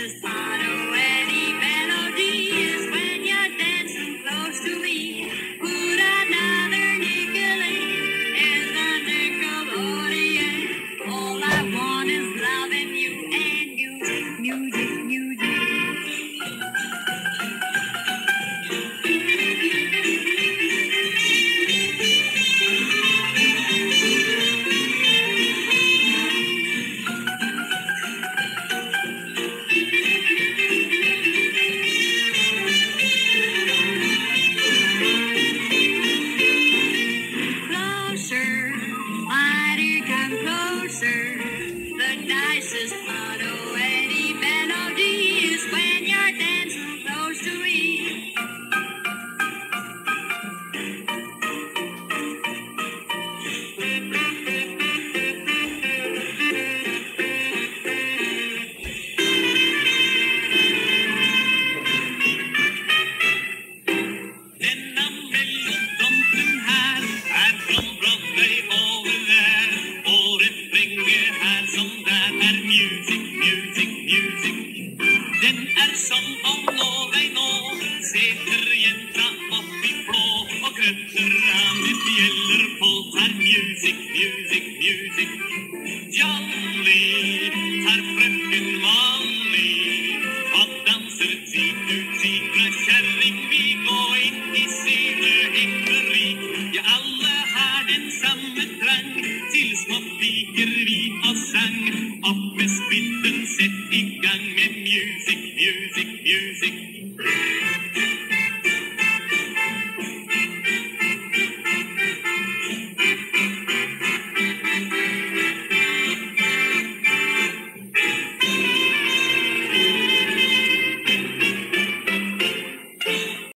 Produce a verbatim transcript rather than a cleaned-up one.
nicest part of any melody is when you're dancing close to me. Put another nickel in, is a nickelodeon. All I want is loving you and music, music, music. Closer, mighty come closer. The nicest part of any melody is when you're dancing close to me. Denna melodrampen här är från Broadway over there. Och refrängen här som där är music, music, music. Den är som om någon nå sätter jänta upp i blå och krötterna med bjäller på tar music, music, music. Jolly tar fröken Molly och dansar tid ut sidra kärring. Vi går in i sina hängeri. Ja, alla har den samma drang. Till små piker vi och sang. Upp med spitten, sätt igång med music, music, music.